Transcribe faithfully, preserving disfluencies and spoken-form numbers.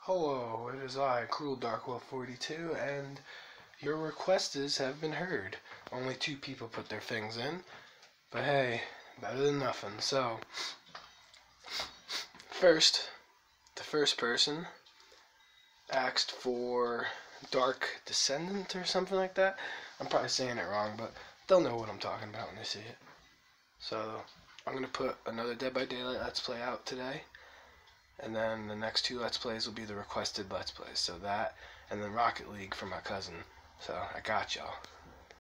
Hello, it is I, Cruel Darkwolf forty-two, and your requests have been heard. Only two people put their things in, but hey, better than nothing. So, first, the first person asked for Dark Descendant or something like that. I'm probably saying it wrong, but they'll know what I'm talking about when they see it. So, I'm going to put another Dead by Daylight Let's Play out today. And then the next two Let's Plays will be the requested Let's Plays. So that, and then Rocket League for my cousin. So, I got y'all.